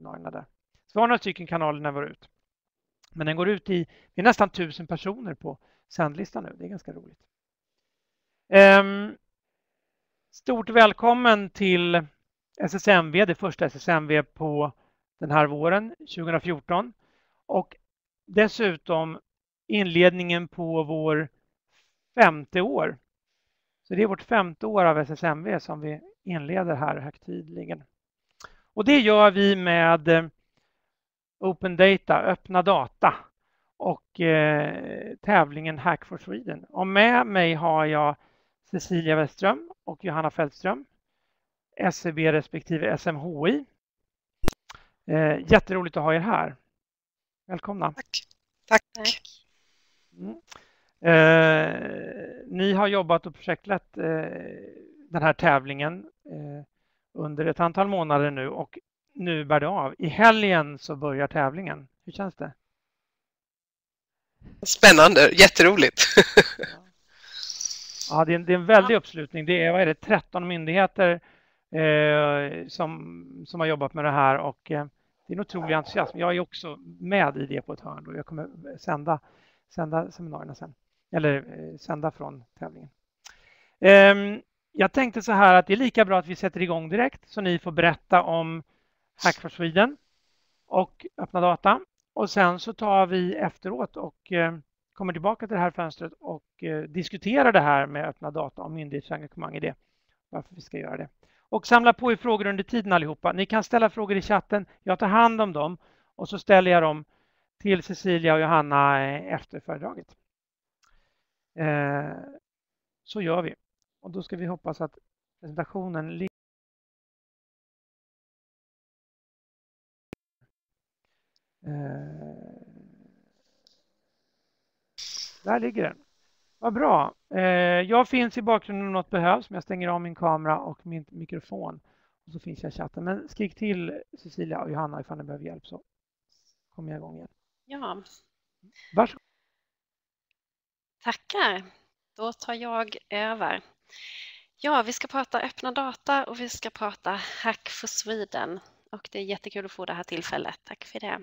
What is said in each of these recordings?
seminarierna där. Så vi har några stycken kanaler när vi går ut. Men den går ut i nästan 1000 personer på sändlistan nu. Det är ganska roligt. Stort välkommen till SSMV, det första SSMV på den här våren 2014. Och dessutom inledningen på vår 5:e år. Så det är vårt 5:e år av SSMV som vi inleder här högtidligen. Och det gör vi med Open Data, öppna data och tävlingen Hack for Sweden. Och med mig har jag Cecilia Westström och Johanna Fältström, SEB respektive SMHI. Jätteroligt att ha er här. Välkomna. Tack. Ni har jobbat och projektlett den här tävlingen under ett antal månader nu och nu bär det av. I helgen så börjar tävlingen. Hur känns det? Spännande, jätteroligt. Ja, det är en väldig uppslutning. Det är 13 myndigheter som har jobbat med det här och det är en otrolig entusiasm. Jag är också med i det på ett hörn och jag kommer sända seminarierna sen. Eller sända från tävlingen. Jag tänkte så här att det är lika bra att vi sätter igång direkt så ni får berätta om Hack for Sweden och öppna data. Och sen så tar vi efteråt och kommer tillbaka till det här fönstret och diskuterar det här med öppna data och myndighetsengagemang i det. Varför vi ska göra det. Och samla på er frågor under tiden allihopa. Ni kan ställa frågor i chatten. Jag tar hand om dem och så ställer jag dem till Cecilia och Johanna efter föredraget. Så gör vi. Och då ska vi hoppas att presentationen ligger. Där ligger den. Vad bra. Jag finns i bakgrunden om något behövs, men jag stänger av min kamera och min mikrofon. Och så finns jag i chatten. Men skrik till Cecilia och Johanna ifall ni behöver hjälp så kommer jag igång igen. Ja. Varsågod. Tackar. Då tar jag över. Ja, vi ska prata öppna data och vi ska prata Hack for Sweden. Och det är jättekul att få det här tillfället. Tack för det.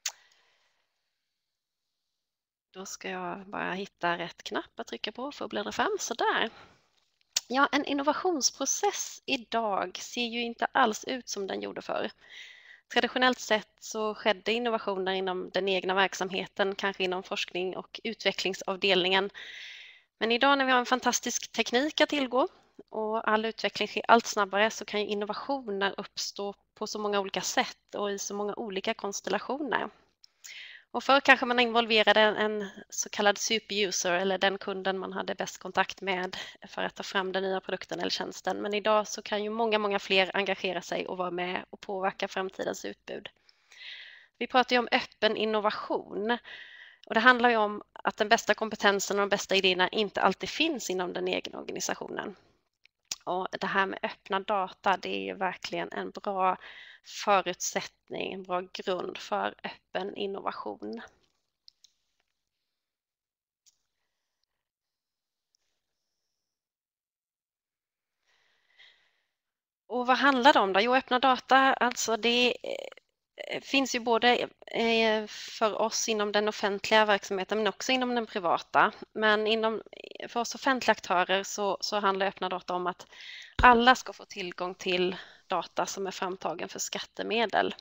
Då ska jag bara hitta rätt knapp att trycka på för att bläddra fram. Så där. Ja, en innovationsprocess idag ser ju inte alls ut som den gjorde förr. Traditionellt sett så skedde innovationer inom den egna verksamheten, kanske inom forskning och utvecklingsavdelningen. Men idag när vi har en fantastisk teknik att tillgå och all utveckling sker allt snabbare så kan ju innovationer uppstå på så många olika sätt och i så många olika konstellationer. Och förr kanske man involverade en så kallad superuser eller den kunden man hade bäst kontakt med för att ta fram den nya produkten eller tjänsten. Men idag så kan ju många fler engagera sig och vara med och påverka framtidens utbud. Vi pratar ju om öppen innovation och det handlar ju om att den bästa kompetensen och de bästa idéerna inte alltid finns inom den egna organisationen. Och det här med öppna data, det är ju verkligen en bra förutsättning, en bra grund för öppen innovation. Och vad handlar det om då? Jo, öppna data, alltså det finns ju både för oss inom den offentliga verksamheten men också inom den privata. Men för oss offentliga aktörer så handlar öppna data om att alla ska få tillgång till data som är framtagen för skattemedel.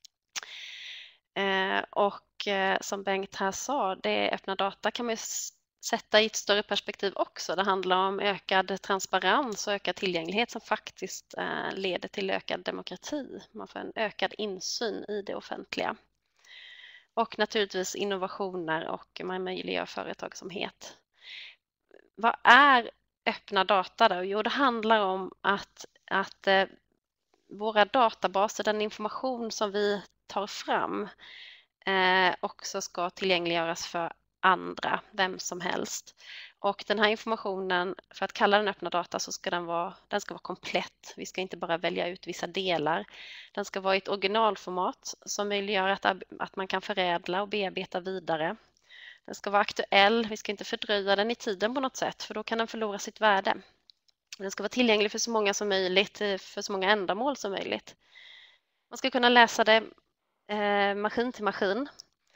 Och som Bengt här sa, det öppna data kan man sätta i ett större perspektiv också. Det handlar om ökad transparens och ökad tillgänglighet som faktiskt leder till ökad demokrati. Man får en ökad insyn i det offentliga. Och naturligtvis innovationer och man möjliggör företagsamhet. Vad är öppna data då? Jo, det handlar om att våra databaser, den information som vi tar fram också ska tillgängliggöras för andra, vem som helst. Och den här informationen, för att kalla den öppna data så ska den vara komplett. Vi ska inte bara välja ut vissa delar. Den ska vara i ett originalformat som möjliggör att man kan förädla och bearbeta vidare. Den ska vara aktuell, vi ska inte fördröja den i tiden på något sätt för då kan den förlora sitt värde. Den ska vara tillgänglig för så många som möjligt, för så många ändamål som möjligt. Man ska kunna läsa det maskin till maskin.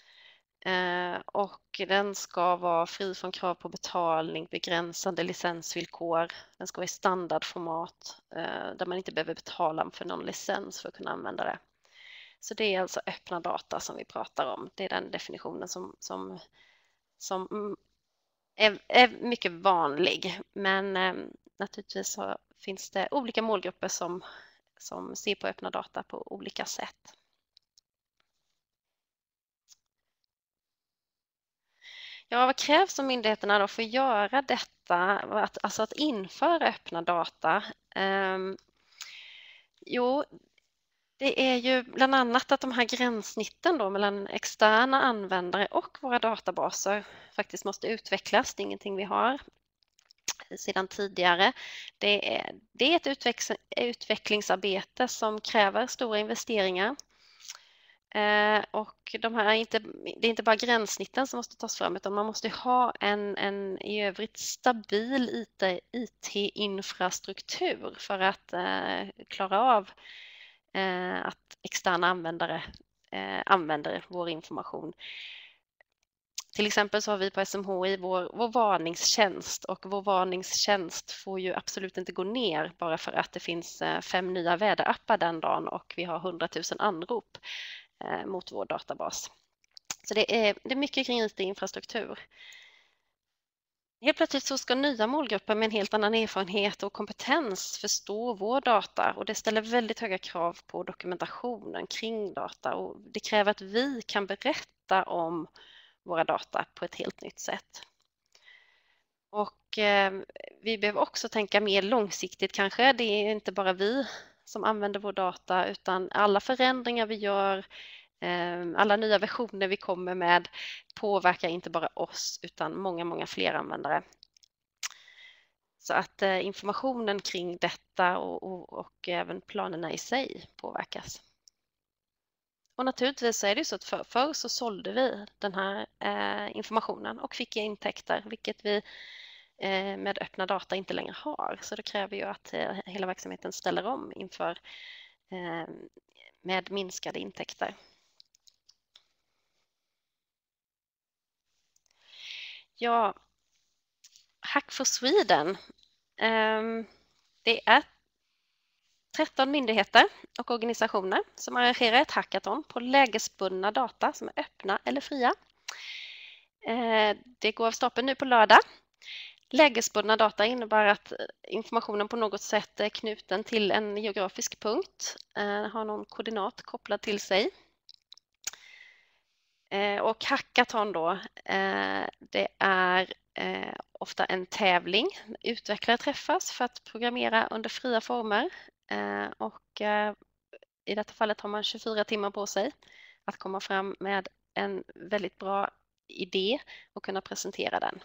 Och den ska vara fri från krav på betalning, begränsande licensvillkor. Den ska vara i standardformat där man inte behöver betala för någon licens för att kunna använda det. Så det är alltså öppna data som vi pratar om. Det är den definitionen som är mycket vanlig. Men naturligtvis så finns det olika målgrupper som ser på öppna data på olika sätt. Ja, vad krävs av myndigheterna då för att göra detta, alltså att införa öppna data? Jo, det är ju bland annat att de här gränssnitten då mellan externa användare och våra databaser faktiskt måste utvecklas. Det är ingenting vi har sedan tidigare. Det är ett utvecklingsarbete som kräver stora investeringar. Och det är inte bara gränssnitten som måste tas fram, utan man måste ha en i övrigt stabil IT-infrastruktur för att klara av att externa användare använder vår information. Till exempel så har vi på SMHI vår varningstjänst, och vår varningstjänst får ju absolut inte gå ner bara för att det finns 5 nya väderappar den dagen och vi har 100 000 anrop mot vår databas. Så det är mycket kring IT-infrastruktur. Helt plötsligt så ska nya målgrupper med en helt annan erfarenhet och kompetens förstå vår data, och det ställer väldigt höga krav på dokumentationen kring data, och det kräver att vi kan berätta om våra data på ett helt nytt sätt. Och vi behöver också tänka mer långsiktigt kanske. Det är inte bara vi som använder vår data, utan alla förändringar vi gör, alla nya versioner vi kommer med påverkar inte bara oss utan många fler användare. Så att informationen kring detta och även planerna i sig påverkas. Och naturligtvis så är det så att förr så sålde vi den här informationen och fick intäkter, vilket vi med öppna data inte längre har. Så det kräver ju att hela verksamheten ställer om inför med minskade intäkter. Ja, Hack for Sweden. Det är 13 myndigheter och organisationer som arrangerar ett hackathon på lägesbundna data som är öppna eller fria. Det går av stapeln nu på lördag. Lägesbundna data innebär att informationen på något sätt är knuten till en geografisk punkt, har någon koordinat kopplad till sig. Och hackathon då, det är ofta en tävling. Utvecklare träffas för att programmera under fria former, och i detta fallet har man 24 timmar på sig att komma fram med en väldigt bra idé och kunna presentera den.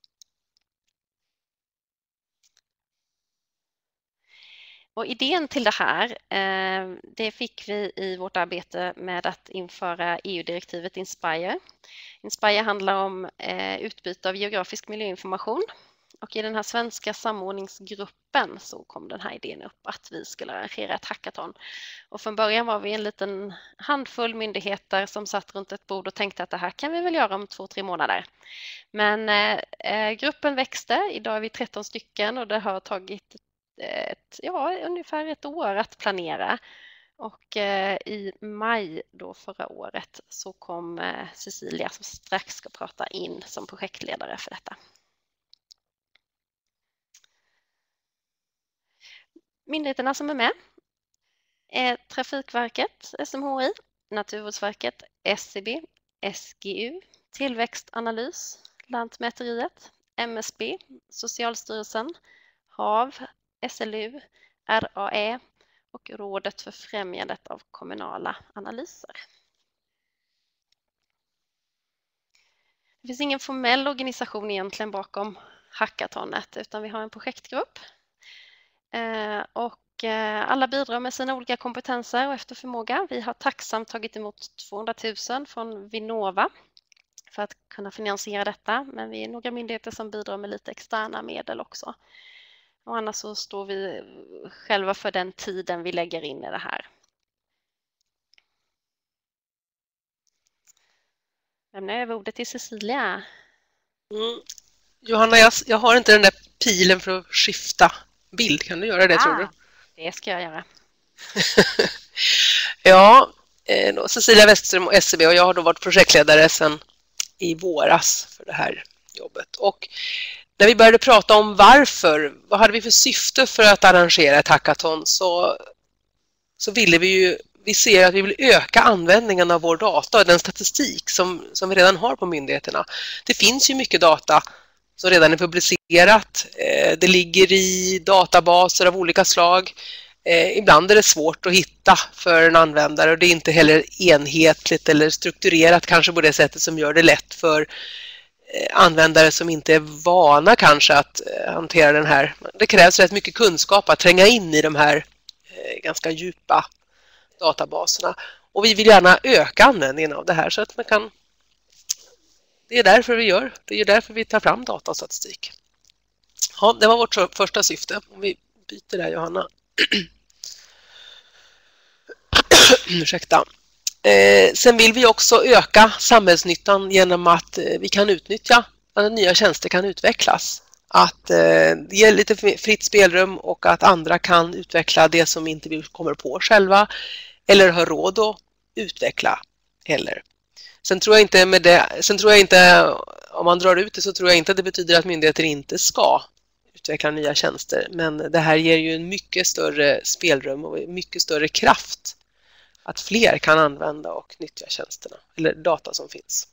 Och idén till det här, det fick vi i vårt arbete med att införa EU-direktivet Inspire. Inspire handlar om utbyte av geografisk miljöinformation, och i den här svenska samordningsgruppen så kom den här idén upp att vi skulle arrangera ett hackathon. Och från början var vi en liten handfull myndigheter som satt runt ett bord och tänkte att det här kan vi väl göra om 2-3 månader. Men gruppen växte, idag är vi 13 stycken och det har tagit ungefär ett år att planera, och i maj då förra året så kom Cecilia, som strax ska prata, in som projektledare för detta. Myndigheterna som är med är Trafikverket, SMHI, Naturvårdsverket, SCB, SGU, Tillväxtanalys, Lantmäteriet, MSB, Socialstyrelsen, HaV, SLU, RAE och Rådet för främjandet av kommunala analyser. Det finns ingen formell organisation egentligen bakom hackathonet, utan vi har en projektgrupp. Och alla bidrar med sina olika kompetenser och efter förmåga. Vi har tacksamt tagit emot 200 000 från Vinnova för att kunna finansiera detta, men vi är några myndigheter som bidrar med lite externa medel också. Och annars så står vi själva för den tiden vi lägger in i det här. lämnar över ordet till Cecilia. Johanna, jag har inte den där pilen för att skifta bild. Kan du göra det, tror du? Det ska jag göra. Ja, Cecilia Westerström och SCB, och jag har då varit projektledare sedan i våras för det här jobbet. Och när vi började prata om vad hade vi för syfte för att arrangera ett hackathon, så ville vi ser att vi vill öka användningen av vår data och den statistik som vi redan har på myndigheterna. Det finns ju mycket data som redan är publicerat. Det ligger i databaser av olika slag. Ibland är det svårt att hitta för en användare, och det är inte heller enhetligt eller strukturerat kanske på det sättet som gör det lätt för användare som inte är vana kanske att hantera den här. Det krävs rätt mycket kunskap att tränga in i de här ganska djupa databaserna, och vi vill gärna öka användningen av det här så att man kan. Det är därför vi tar fram data och statistik. Ja, det var vårt första syfte. Om vi byter där, Johanna. Ursäkta. Sen vill vi också öka samhällsnyttan genom att vi kan utnyttja att nya tjänster kan utvecklas. Att ge lite fritt spelrum och att andra kan utveckla det som inte vi kommer på själva eller har råd att utveckla heller. Sen tror jag inte, om man drar ut det, så tror jag inte att det betyder att myndigheter inte ska utveckla nya tjänster. Men det här ger ju en mycket större spelrum och mycket större kraft att fler kan använda och nyttja tjänsterna eller data som finns.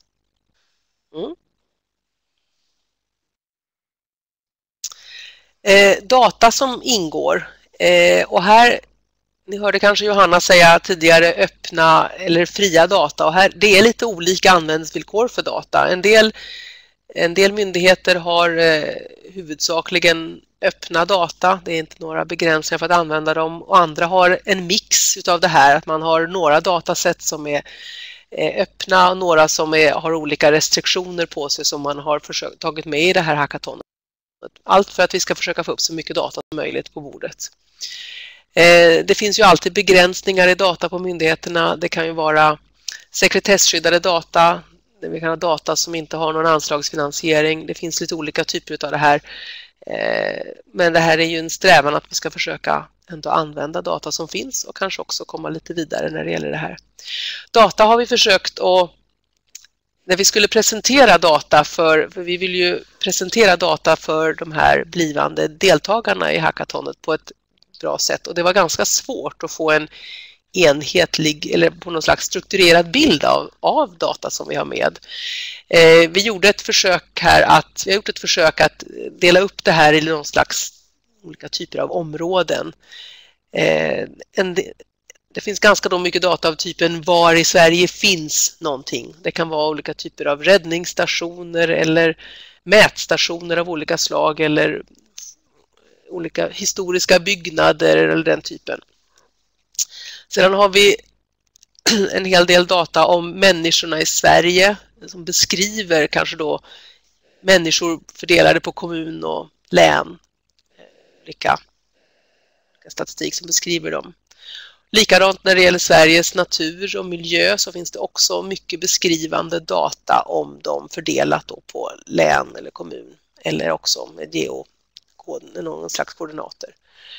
Data som ingår. Och här, ni hörde kanske Johanna säga tidigare öppna eller fria data, och här, det är lite olika användningsvillkor för data. En del myndigheter har huvudsakligen öppna data, det är inte några begränsningar för att använda dem, och andra har en mix utav det här, att man har några datasätt som är öppna och några som har olika restriktioner på sig som man har tagit med i det här hackathonet. Allt för att vi ska försöka få upp så mycket data som möjligt på bordet. Det finns ju alltid begränsningar i data på myndigheterna. Det kan ju vara sekretessskyddade data. Vi kan ha data som inte har någon anslagsfinansiering. Det finns lite olika typer av det här. Men det här är ju en strävan att vi ska försöka ändå använda data som finns och kanske också komma lite vidare när det gäller det här. Data har vi försökt att, när vi skulle presentera data för vi vill ju presentera data för de här blivande deltagarna i hackathonet på ett bra sätt, och det var ganska svårt att få en enhetlig eller på någon slags strukturerad bild av data som vi har med. Vi gjorde ett försök att dela upp det här i någon slags olika typer av områden. Det finns ganska mycket data av typen var i Sverige finns någonting. Det kan vara olika typer av räddningsstationer eller mätstationer av olika slag eller olika historiska byggnader eller den typen. Sedan har vi en hel del data om människorna i Sverige som beskriver kanske då människor fördelade på kommun och län. Olika statistik som beskriver dem. Likadant när det gäller Sveriges natur och miljö så finns det också mycket beskrivande data om dem fördelat då på län eller kommun eller också med någon slags koordinater.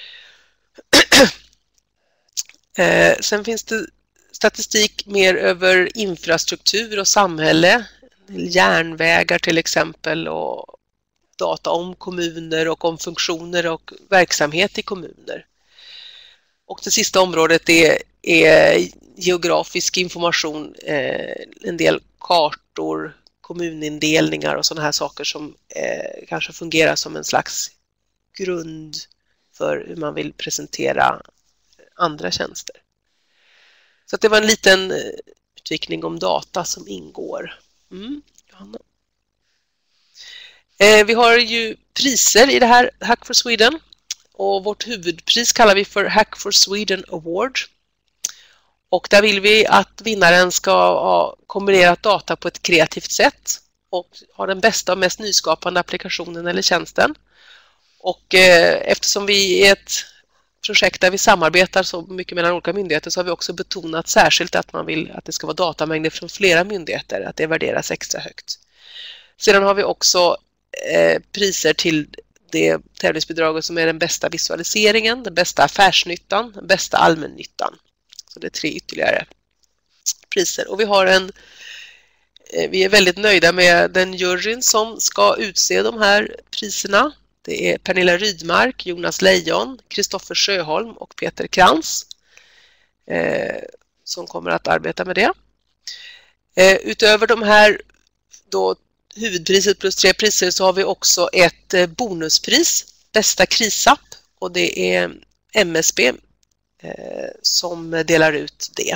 Sen finns det statistik mer över infrastruktur och samhälle, järnvägar till exempel, och data om kommuner och om funktioner och verksamhet i kommuner. Och det sista området är geografisk information, en del kartor, kommunindelningar och sådana här saker som kanske fungerar som en slags grund för hur man vill presentera andra tjänster. Så att det var en liten utvikning om data som ingår. Johanna. Vi har ju priser i det här Hack for Sweden. Och vårt huvudpris kallar vi för Hack for Sweden Award. Och där vill vi att vinnaren ska ha kombinerat data på ett kreativt sätt och ha den bästa och mest nyskapande applikationen eller tjänsten. Och eftersom vi är ett projekt där vi samarbetar så mycket mellan olika myndigheter så har vi också betonat särskilt att man vill att det ska vara datamängder från flera myndigheter, att det värderas extra högt. Sedan har vi också priser till det tävlingsbidraget som är den bästa visualiseringen, den bästa affärsnyttan, den bästa allmännyttan. Så det är 3 ytterligare priser. Och vi är väldigt nöjda med den juryn som ska utse de här priserna. Det är Pernilla Rydmark, Jonas Lejon, Kristoffer Sjöholm och Peter Krantz som kommer att arbeta med det. Utöver de här då huvudpriset plus 3 priser så har vi också ett bonuspris, bästa krisapp, och det är MSB som delar ut det.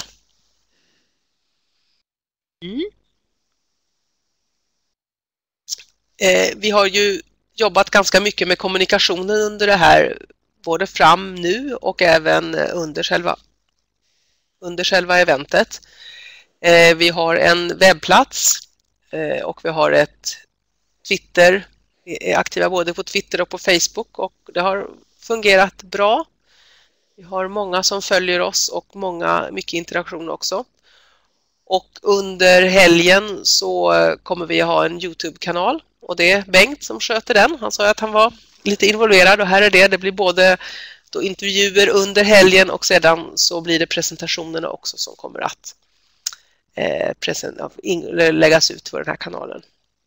Vi har ju jobbat ganska mycket med kommunikationen under det här, både fram nu och även under själva eventet. Vi har en webbplats och vi har ett Twitter. Vi är aktiva både på Twitter och på Facebook och det har fungerat bra. Vi har många som följer oss och mycket interaktion också. Och under helgen så kommer vi ha en YouTube-kanal och det är Bengt som sköter den. Han sa att han var lite involverad och här är det. Det blir både då intervjuer under helgen och sedan så blir det presentationerna också som kommer att läggas ut på den här kanalen.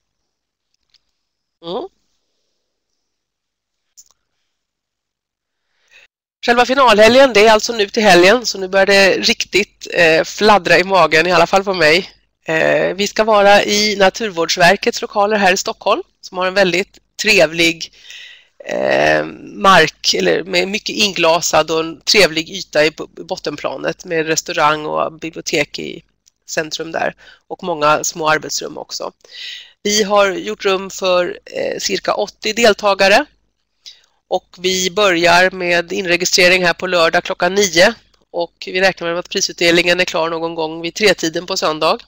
Själva finalhelgen, det är alltså nu till helgen, så nu börjar det riktigt fladdra i magen, i alla fall på mig. Vi ska vara i Naturvårdsverkets lokaler här i Stockholm, som har en väldigt trevlig mark, eller med mycket inglasad och en trevlig yta i bottenplanet med restaurang och bibliotek i centrum där och många små arbetsrum också. Vi har gjort rum för cirka 80 deltagare. Och vi börjar med inregistrering här på lördag klockan 9 och vi räknar med att prisutdelningen är klar någon gång vid 3-tiden på söndag.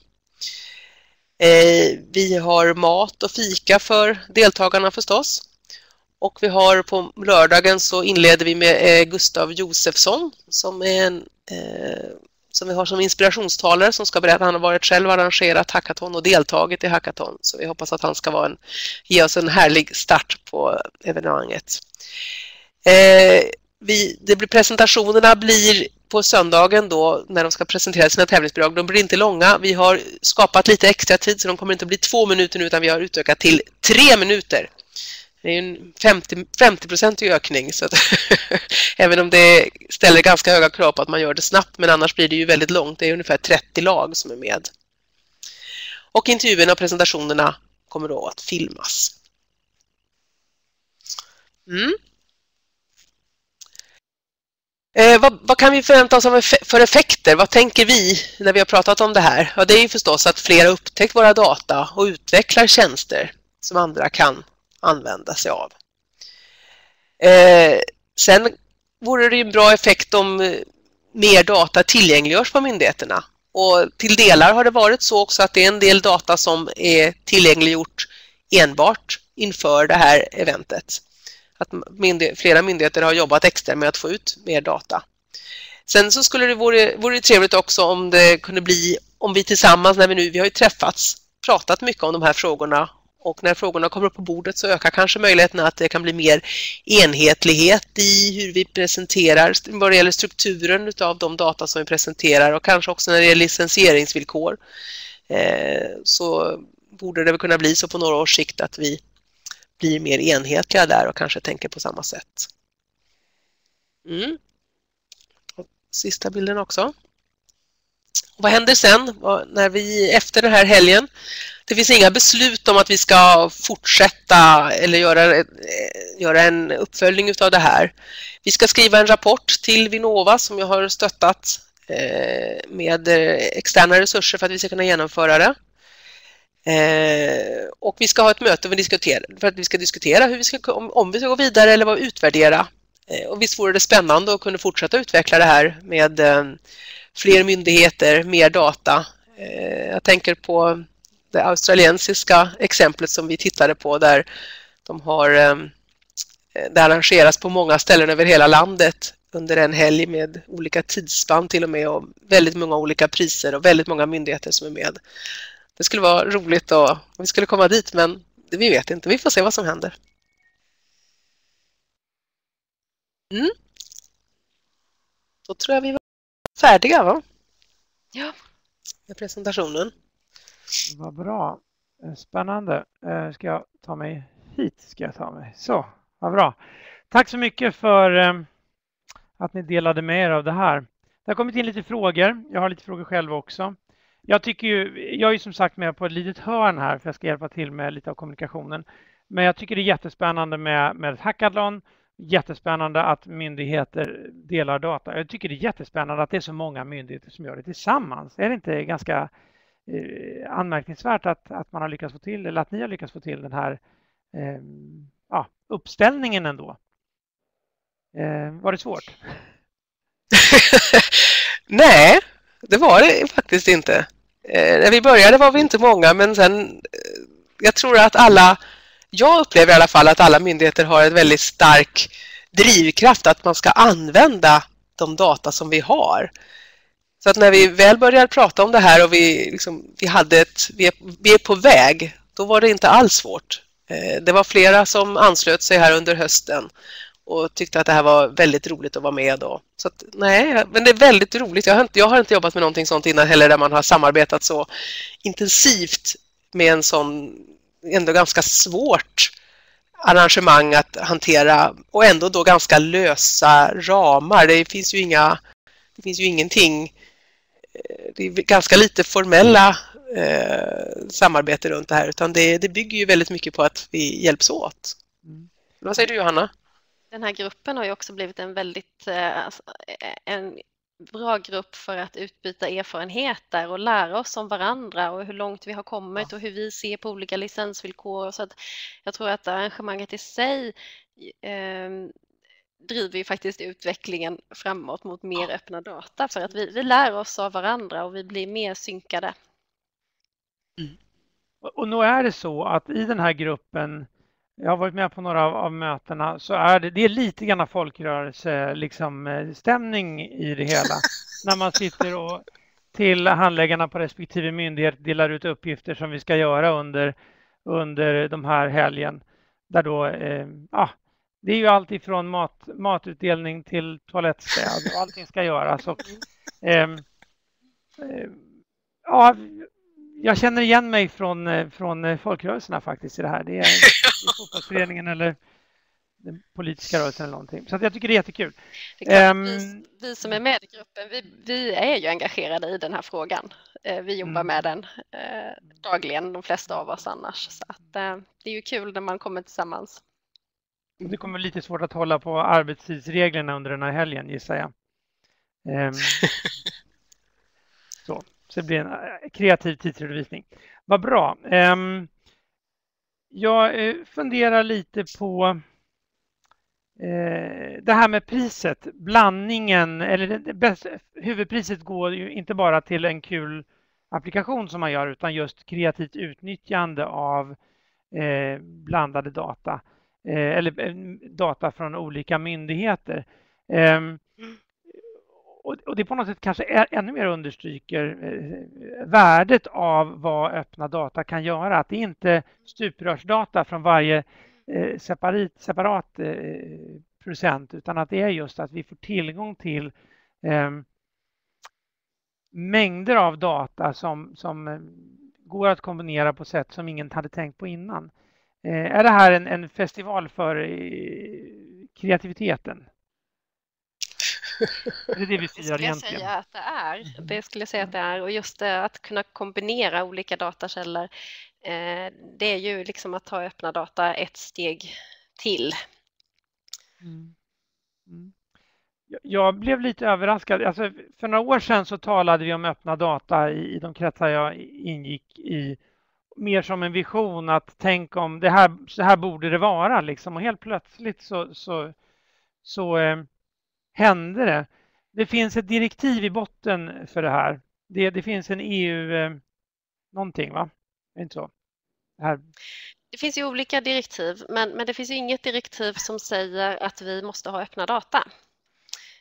Vi har mat och fika för deltagarna förstås. Och vi har på lördagen så inleder vi med Gustav Josefsson som är som vi har som inspirationstalare som ska berätta. Han har varit själv arrangerat hackathon och deltagit i hackathon, så vi hoppas att han ska ge oss en härlig start på evenemanget. Presentationerna blir på söndagen då när de ska presentera sina tävlingsbidrag. De blir inte långa. Vi har skapat lite extra tid så de kommer inte bli 2 minuter nu, utan vi har utökat till 3 minuter. Det är en 50% ökning, så att även om det ställer ganska höga krav på att man gör det snabbt, men annars blir det ju väldigt långt. Det är ungefär 30 lag som är med. Och intervjuerna och presentationerna kommer då att filmas. Vad kan vi förvänta oss för effekter? Vad tänker vi när vi har pratat om det här? Ja, det är ju förstås att fler har upptäckt våra data och utvecklar tjänster som andra kan använda sig av. Sen vore det en bra effekt om mer data tillgängliggörs på myndigheterna. Och till delar har det varit så också att det är en del data som är tillgängliggjort enbart inför det här eventet. Att flera myndigheter har jobbat extra med att få ut mer data. Sen så vore det trevligt också om det kunde bli, om vi tillsammans, vi har ju träffats, pratat mycket om de här frågorna, och när frågorna kommer upp på bordet så ökar kanske möjligheterna att det kan bli mer enhetlighet i hur vi presenterar, vad det gäller strukturen av de data som vi presenterar, och kanske också när det gäller licensieringsvillkor. Så borde det kunna bli så på några års sikt att vi blir mer enhetliga där och kanske tänker på samma sätt. Och sista bilden också. Vad händer sen när vi efter den här helgen? Det finns inga beslut om att vi ska fortsätta eller göra en uppföljning av det här. Vi ska skriva en rapport till Vinnova som jag har stöttat med externa resurser för att vi ska kunna genomföra det. Och vi ska ha ett möte för att vi ska diskutera om vi ska gå vidare eller utvärdera. Och visst vore det spännande att kunna fortsätta utveckla det här med fler myndigheter, mer data. Jag tänker på det australiensiska exemplet som vi tittade på, där det arrangeras på många ställen över hela landet under en helg med olika tidsspann till och med och väldigt många olika priser och väldigt många myndigheter som är med. Det skulle vara roligt om vi skulle komma dit, men vi vet inte. Vi får se vad som händer. Då tror jag vi var färdiga, va? Ja. Med presentationen. Vad bra. Spännande. Ska jag ta mig hit? Så, vad bra. Tack så mycket för att ni delade med er av det här. Det har kommit in lite frågor. Jag har lite frågor själv också. Jag är ju som sagt med på ett litet hörn här för jag ska hjälpa till med lite av kommunikationen. Men jag tycker det är jättespännande med ett hackathon. Jättespännande att myndigheter delar data. Jag tycker det är jättespännande att det är så många myndigheter som gör det tillsammans. Är det inte ganska anmärkningsvärt att man har lyckats få till, eller att ni har lyckats få till den här uppställningen ändå? Var det svårt? Nej, det var det faktiskt inte. När vi började var vi inte många, men sen jag tror att jag upplever i alla fall att alla myndigheter har ett väldigt stark drivkraft att man ska använda de data som vi har. Så att när vi väl började prata om det här och vi är på väg, då var det inte alls svårt. Det var flera som anslöt sig här under hösten och tyckte att det här var väldigt roligt att vara med då. Så att, nej, men det är väldigt roligt. Jag har inte jobbat med någonting sånt innan heller där man har samarbetat så intensivt med en sån ändå ganska svårt arrangemang att hantera och ändå då ganska lösa ramar. Det finns ju ingenting. Det är ganska lite formella samarbete runt det här, utan det bygger ju väldigt mycket på att vi hjälps åt. Vad säger du, Johanna? Den här gruppen har ju också blivit en väldigt en bra grupp för att utbyta erfarenheter och lära oss om varandra och hur långt vi har kommit och hur vi ser på olika licensvillkor. Så att jag tror att arrangemanget i sig driver ju faktiskt utvecklingen framåt mot mer öppna data för att vi lär oss av varandra och vi blir mer synkade. Och nu är det så att i den här gruppen, jag har varit med på några av mötena, så är det är lite grann folkrörelse stämning i det hela. När man sitter och till handläggarna på respektive myndighet delar ut uppgifter som vi ska göra under de här helgen. Där då, det är ju allt ifrån matutdelning till toalettstäd och allting ska göras. Och, jag känner igen mig från folkrörelserna faktiskt i det här. Det är fotbollsföreningen eller den politiska rörelsen eller någonting. Så att jag tycker det är jättekul. Det är klart, vi som är med i gruppen, vi är ju engagerade i den här frågan. Vi jobbar med den dagligen, de flesta av oss annars. Så att, det är ju kul när man kommer tillsammans. Det kommer lite svårt att hålla på arbetstidsreglerna under den här helgen, gissar jag. Så det blir en kreativ tidsredovisning. Vad bra. Jag funderar lite på det här med priset. Blandningen, eller huvudpriset går ju inte bara till en kul applikation som man gör, utan just kreativt utnyttjande av blandade data. Eller data från olika myndigheter. Och det på något sätt kanske ännu mer understryker värdet av vad öppna data kan göra. Att det inte stuprörsdata från varje separat producent, utan att det är just att vi får tillgång till mängder av data som går att kombinera på sätt som ingen hade tänkt på innan. Är det här en festival för kreativiteten? Det är det vi firar egentligen. Det skulle jag säga att det är. Och just att kunna kombinera olika datakällor, det är ju liksom att ta öppna data ett steg till. Jag blev lite överraskad. Alltså, för några år sedan så talade vi om öppna data i de kretsar jag ingick i. Mer som en vision att tänk om det här, så här borde det vara liksom. Och helt plötsligt så hände det. Det finns ett direktiv i botten för det här. Det finns en EU någonting, va? Är det inte så? Det finns ju olika direktiv, men det finns ju inget direktiv som säger att vi måste ha öppna data.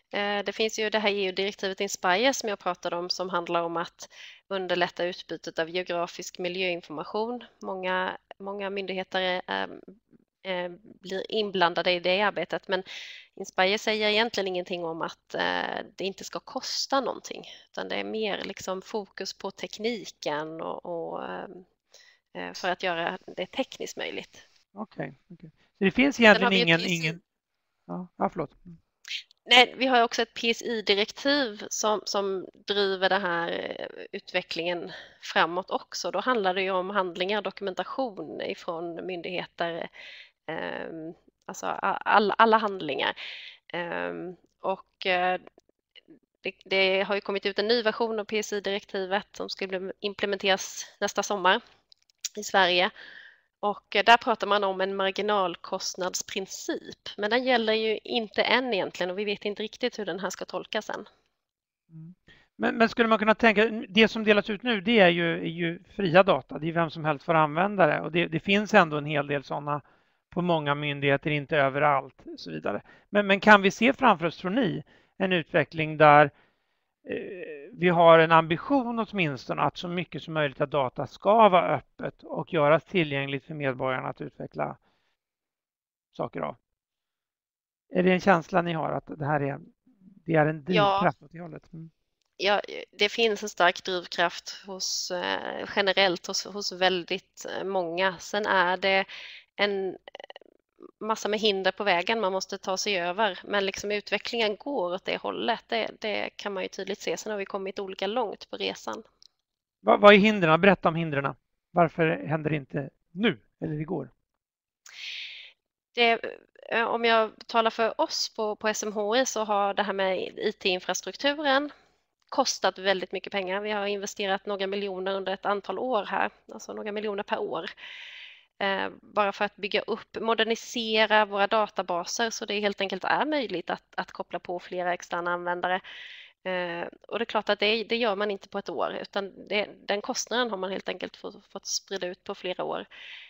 Det finns ju det här EU-direktivet Inspire som jag pratade om som handlar om att underlätta utbytet av geografisk miljöinformation. Många myndigheter blir inblandade i det arbetet, men Inspire säger egentligen ingenting om att det inte ska kosta någonting, utan det är mer liksom fokus på tekniken och för att göra det tekniskt möjligt. Okej. Så det finns egentligen ingen... Ja, förlåt. Nej, vi har också ett PSI-direktiv som driver den här utvecklingen framåt också. Då handlar det ju om handlingar och dokumentation ifrån myndigheter, alltså alla handlingar. Och det har ju kommit ut en ny version av PSI-direktivet som ska implementeras nästa sommar i Sverige. Och där pratar man om en marginalkostnadsprincip, men den gäller ju inte än egentligen och vi vet inte riktigt hur den här ska tolkas än. Men skulle man kunna tänka, det som delas ut nu, det är ju fria data, det är vem som helst får använda det, och det finns ändå en hel del sådana på många myndigheter, inte överallt och så vidare. Men kan vi se framför oss, tror ni, en utveckling där vi har en ambition åtminstone att så mycket som möjligt av data ska vara öppet och göras tillgängligt för medborgarna att utveckla saker av? Är det en känsla ni har att det är en drivkraft åt det hållet? Ja, det finns en stark drivkraft generellt hos väldigt många. Sen är det en massa med hinder på vägen man måste ta sig över, men liksom utvecklingen går åt det hållet. Det kan man ju tydligt se. Sen har vi kommit olika långt på resan. Vad är hindren? Berätta om hindren. Varför händer det inte nu eller igår? Om jag talar för oss på SMHI så har det här med IT-infrastrukturen kostat väldigt mycket pengar. Vi har investerat några miljoner under ett antal år här, alltså några miljoner per år. Bara för att bygga upp, modernisera våra databaser så det helt enkelt är möjligt att koppla på flera externa användare. Och det är klart att det gör man inte på ett år, utan den kostnaden har man helt enkelt fått sprida ut på flera år.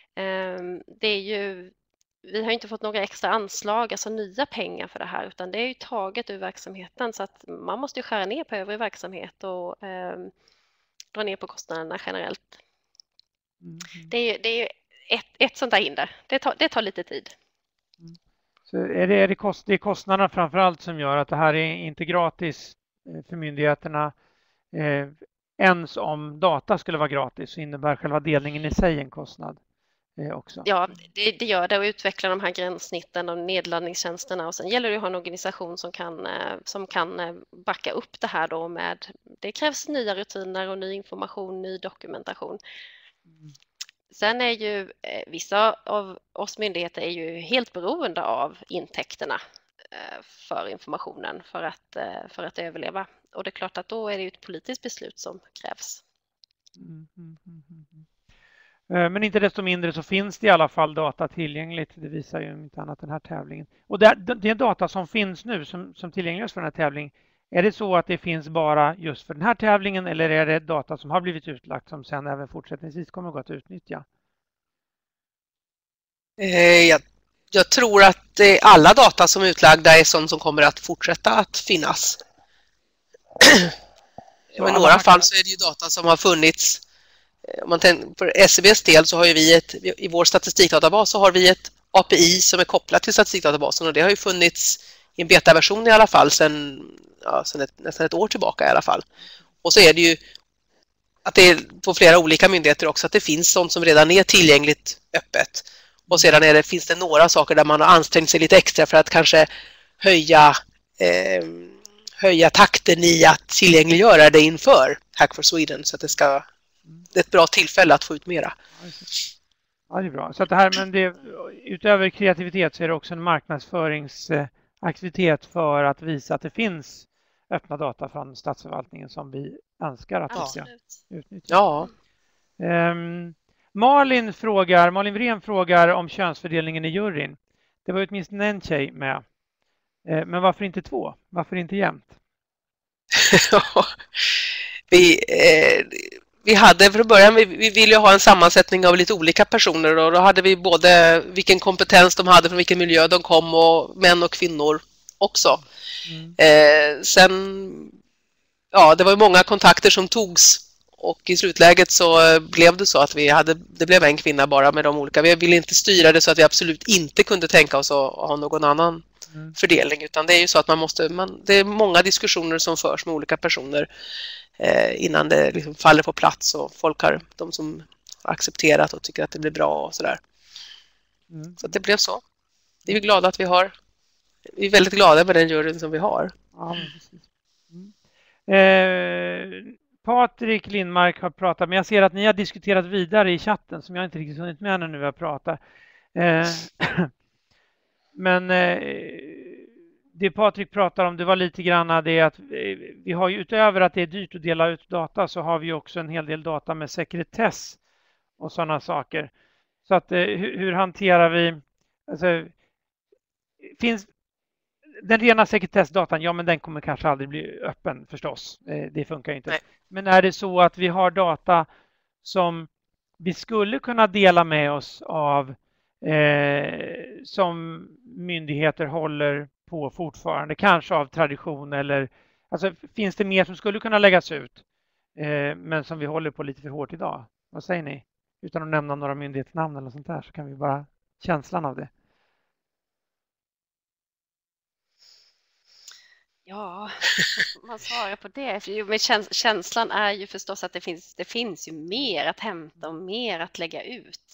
Vi har inte fått några extra anslag, alltså nya pengar för det här, utan det är ju taget ur verksamheten, så att man måste ju skära ner på övrig verksamhet och dra ner på kostnaderna generellt. Det är ju ett sånt där hinder. Det tar lite tid. Så är det kostnaderna framförallt som gör att det här är inte gratis för myndigheterna? Ens om data skulle vara gratis så innebär själva delningen i sig en kostnad också. Ja, det gör det, och utveckla de här gränssnitten och nedladdningstjänsterna, och sen gäller det att ha en organisation som kan backa upp det här då med, det krävs nya rutiner och ny information, ny dokumentation. Sen är ju vissa av oss myndigheter är ju helt beroende av intäkterna för informationen för att överleva. Och det är klart att då är det ju ett politiskt beslut som krävs. Men inte desto mindre så finns det i alla fall data tillgängligt. Det visar ju inte annat den här tävlingen. Och det data som finns nu som tillgängliggörs för den här tävlingen, är det så att det finns bara just för den här tävlingen, eller är det data som har blivit utlagt som sen även fortsättningsvis kommer att gå att utnyttja? Jag tror att alla data som är utlagda är sånt som kommer att fortsätta att finnas. I några fall så är det ju data som har funnits. Om man tänker på SCBs del så har ju vi i vår statistikdatabas så har vi ett API som är kopplat till statistikdatabasen, och det har ju funnits i en betaversion i alla fall sedan nästan ett år tillbaka i alla fall. Och så är det ju att det är på flera olika myndigheter också att det finns sånt som redan är tillgängligt öppet. Och sedan finns det några saker där man har ansträngt sig lite extra för att kanske höja takten i att tillgängliggöra det inför Hack for Sweden, så att det är ett bra tillfälle att få ut mera. Ja, det är bra. Så att det här, men utöver kreativitet så är det också en marknadsföringsaktivitet för att visa att det finns öppna data från statsförvaltningen som vi önskar att vi ska utnyttja. Ja. Malin Wrén frågar om könsfördelningen i juryn. Det var ju åtminstone en tjej med. Men varför inte två? Varför inte jämnt? Vi hade från början, vi ville ha en sammansättning av lite olika personer, och då hade vi både vilken kompetens de hade, från vilken miljö de kom, och män och kvinnor också. Sen, ja, det var ju många kontakter som togs och i slutläget så blev det så att det blev en kvinna bara med de olika. Vi ville inte styra det så att vi absolut inte kunde tänka oss att ha någon annan fördelning, utan det är ju så att det är många diskussioner som förs med olika personer innan det liksom faller på plats och de som har accepterat och tycker att det blir bra och sådär. Så att det blev så. Det är vi glada att vi har. Vi är väldigt glada med den juryn som vi har. Ja, precis. Patrik Lindmark har pratat, men jag ser att ni har diskuterat vidare i chatten som jag inte riktigt hunnit med när nu har pratat. Men det Patrik pratar om, det var lite grann det att vi har ju utöver att det är dyrt att dela ut data, så har vi också en hel del data med sekretess och sådana saker. Så att hur hanterar vi, alltså, finns den rena sekretessdatan, ja men den kommer kanske aldrig bli öppen förstås. Det funkar inte. Nej. Men är det så att vi har data som vi skulle kunna dela med oss av som myndigheter håller på fortfarande, kanske av tradition, eller alltså, finns det mer som skulle kunna läggas ut men som vi håller på lite för hårt idag? Vad säger ni? Utan att nämna några myndighetsnamn eller sånt där, så kan vi bara känslan av det. Ja, man svarar på det. Men känslan är ju förstås att det finns ju mer att hämta och mer att lägga ut.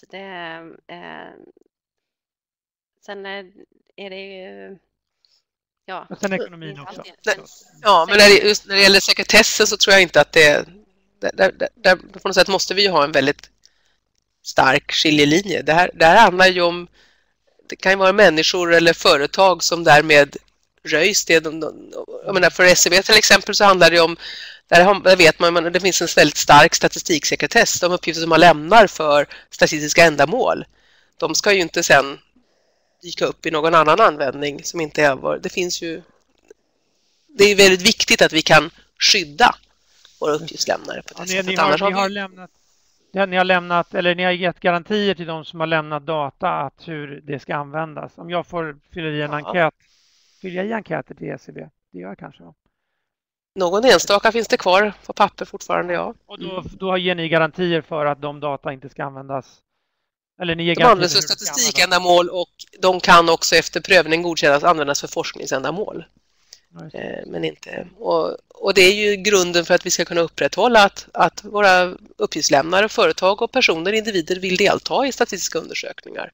Sen är det ju... Ja. Och sen ekonomin också. Ja, men när det gäller sekretessen så tror jag inte att där på något sätt måste vi ju ha en väldigt stark skiljelinje. Det här handlar ju om, det kan ju vara människor eller företag som därmed röjs. Jag menar, för SCB till exempel så handlar det om, där vet man att det finns en väldigt stark statistiksekretess. De uppgifter som man lämnar för statistiska ändamål, de ska ju inte sen dyka upp i någon annan användning som inte är det finns ju. Det är väldigt viktigt att vi kan skydda våra uppgiftslämnare på det sättet. Ni har gett garantier till de som har lämnat data att hur det ska användas. Om jag får fylla i en enkät, fyller jag i enkäter till SCB? Det gör jag kanske. Någon enstaka finns det kvar på papper fortfarande, ja. Och då ger ni garantier för att de data inte ska användas? Eller ni ger de används för statistikändamål och de kan också efter prövning godkännas användas för forskningsändamål. Men inte. Och det är ju grunden för att vi ska kunna upprätthålla att våra uppgiftslämnare, företag och personer, individer vill delta i statistiska undersökningar.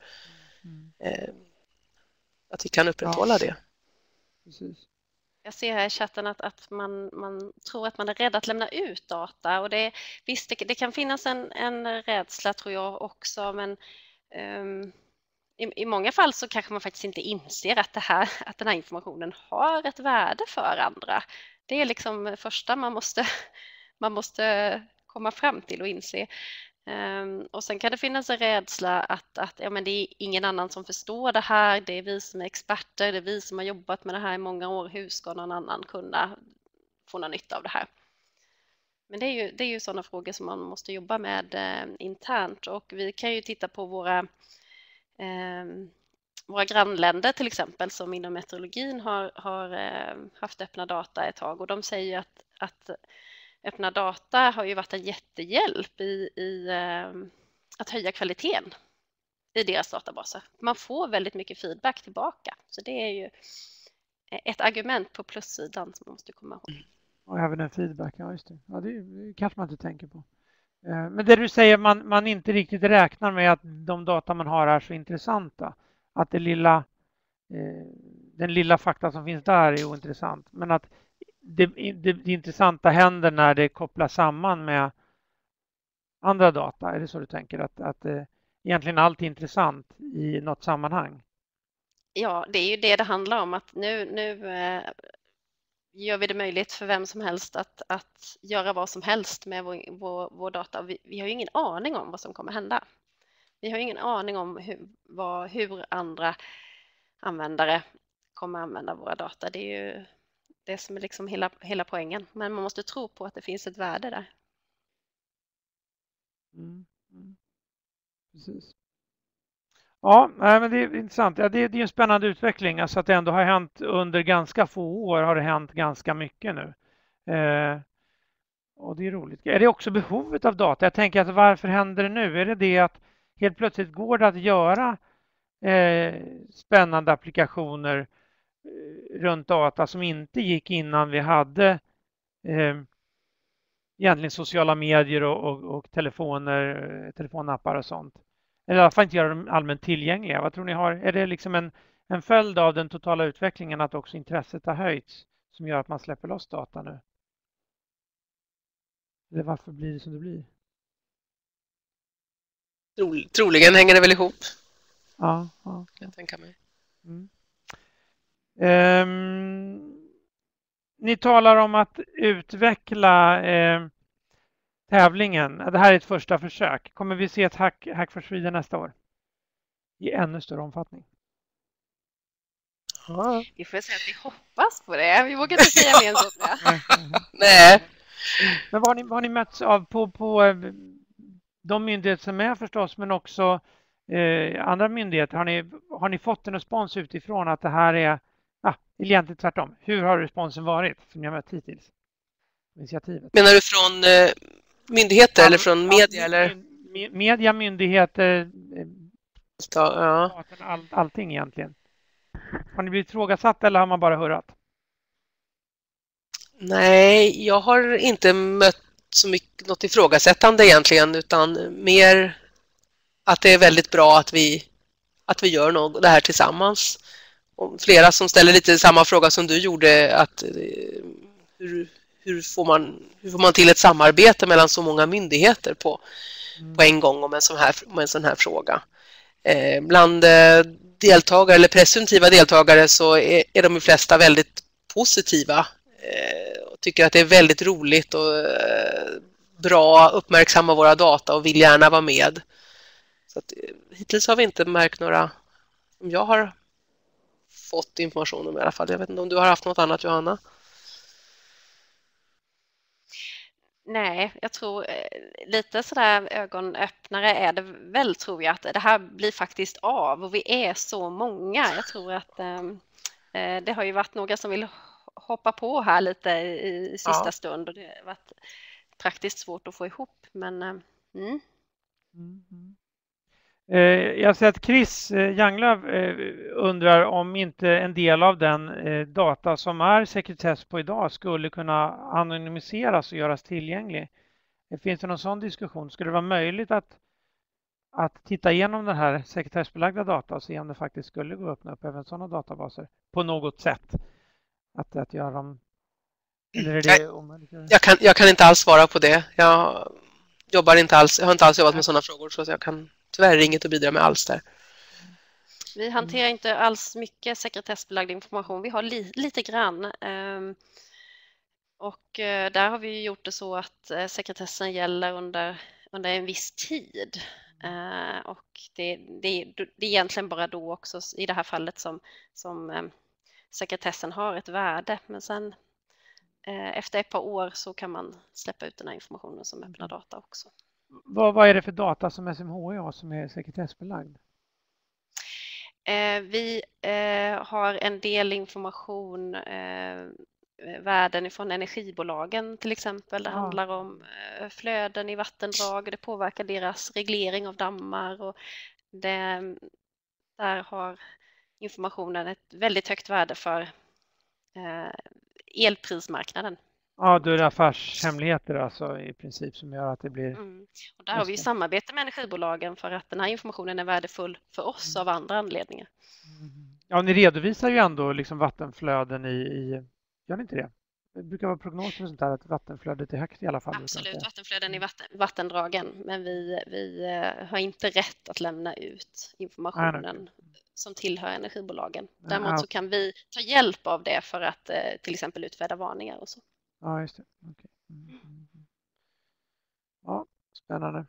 Att vi kan upprätthålla det. Precis. Jag ser här i chatten att man tror att man är rädd att lämna ut data, och visst, det kan finnas en rädsla, tror jag också, men i många fall så kanske man faktiskt inte inser att den här informationen har ett värde för andra. Det är liksom det första man måste komma fram till och inse. Och sen kan det finnas en rädsla att ja, men det är ingen annan som förstår det här, det är vi som är experter, det är vi som har jobbat med det här i många år, hur ska någon annan kunna få någon nytta av det här? Men det är ju sådana frågor som man måste jobba med internt, och vi kan ju titta på våra grannländer till exempel, som inom meteorologin har haft öppna data ett tag, och de säger ju att öppna data har ju varit en jättehjälp i att höja kvaliteten i deras databaser. Man får väldigt mycket feedback tillbaka, så det är ju ett argument på plussidan som man måste komma ihåg. Och även en feedback, ja just det. Ja, det kanske man inte tänker på. Men det du säger, man inte riktigt räknar med att de data man har är så intressanta. Att den lilla fakta som finns där är ointressant. Men att det intressanta händer när det kopplas samman med andra data. Är det så du tänker? Att egentligen allt är intressant i något sammanhang? Ja, det är ju det handlar om. Att nu gör vi det möjligt för vem som helst att göra vad som helst med vår data. Vi har ju ingen aning om vad som kommer hända. Vi har ingen aning om hur andra användare kommer använda våra data. Det är ju det som är liksom hela poängen. Men man måste tro på att det finns ett värde där. Precis. Ja, men det är intressant. Ja, det är en spännande utveckling. Alltså att det ändå har hänt under ganska få år har det hänt ganska mycket nu. Och det är roligt. Är det också behovet av data? Jag tänker att varför händer det nu? Är det att helt plötsligt går det att göra spännande applikationer runt data som inte gick innan vi hade egentligen sociala medier och telefoner, telefonappar och sånt. Eller i alla fall inte göra dem allmänt tillgängliga. Vad tror ni har? Är det liksom en följd av den totala utvecklingen att också intresset har höjts som gör att man släpper loss data nu? Eller varför blir det som det blir? Troligen hänger det väl ihop. Ja. Kan jag tänka mig. Ni talar om att utveckla tävlingen. Det här är ett första försök. Kommer vi se ett Hack for Sweden nästa år? I ännu större omfattning? Ja. Vi får säga att vi hoppas på det. Vi vågar inte säga mer än så. Nej. Men vad har ni mötts av på de myndigheter som är förstås, men också andra myndigheter? Har ni fått en respons utifrån att det här är, egentligen tvärtom. Hur har responsen varit som ni har mött hittills? Initiativet. Menar du från myndigheter eller från media? Eller? Media, myndigheter, ja. Allting egentligen. Har ni blivit ifrågasatt eller har man bara hurrat? Nej, jag har inte mött så mycket något ifrågasättande egentligen, utan mer att det är väldigt bra att vi gör det här tillsammans. Och flera som ställer lite samma fråga som du gjorde, att hur får man till ett samarbete mellan så många myndigheter på en gång om en sån här fråga. Bland deltagare eller presumtiva deltagare så är de flesta väldigt positiva och tycker att det är väldigt roligt och bra, uppmärksamma våra data och vill gärna vara med. Så att, hittills har vi inte märkt några som jag har fått information om i alla fall. Jag vet inte om du har haft något annat, Johanna? Nej, jag tror lite sådär ögonöppnare är det väl, tror jag, att det här blir faktiskt av och vi är så många. Jag tror att det har ju varit några som vill hoppa på här lite i sista stund och det har varit praktiskt svårt att få ihop, men Jag ser att Chris Janglöf undrar om inte en del av den data som är sekretess på idag skulle kunna anonymiseras och göras tillgänglig. Finns det någon sån diskussion? Skulle det vara möjligt att titta igenom den här sekretessbelagda data och se om det faktiskt skulle gå att öppna upp även sådana databaser på något sätt? Att göra dem... Eller är det omöjligt? Jag kan inte alls svara på det. Jag har inte alls jobbat med sådana frågor, så jag kan tyvärr inget att bidra med alls där. Vi hanterar inte alls mycket sekretessbelagd information. Vi har lite grann. Och där har vi gjort det så att sekretessen gäller under en viss tid. Och det är egentligen bara då också i det här fallet som sekretessen har ett värde. Men sen efter ett par år så kan man släppa ut den här informationen som öppna data också. Vad är det för data som SMHI har som är sekretessbelagd? Vi har en del information, värden från energibolagen till exempel. Det handlar om flöden i vattendrag och det påverkar deras reglering av dammar. Och där har informationen ett väldigt högt värde för elprismarknaden. Ja, då är det affärshemligheter alltså i princip som gör att det blir... Och där har vi samarbete med energibolagen för att den här informationen är värdefull för oss av andra anledningar. Ja, ni redovisar ju ändå liksom vattenflöden i... Gör ni inte det? Det brukar vara prognoser och sånt där att vattenflödet är högt i alla fall. Absolut, vattenflöden i vattendragen, men vi har inte rätt att lämna ut informationen som tillhör energibolagen. Däremot så kan vi ta hjälp av det för att till exempel utfärda varningar och så. Ja, just det. Okay. Ja, spännande.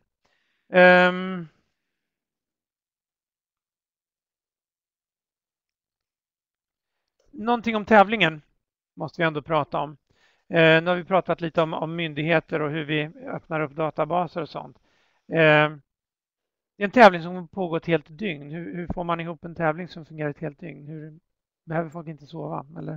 Någonting om tävlingen måste vi ändå prata om. Nu har vi pratat lite om myndigheter och hur vi öppnar upp databaser och sånt. Det är en tävling som pågår ett helt dygn. Hur får man ihop en tävling som fungerar ett helt dygn? Behöver folk inte sova? Eller?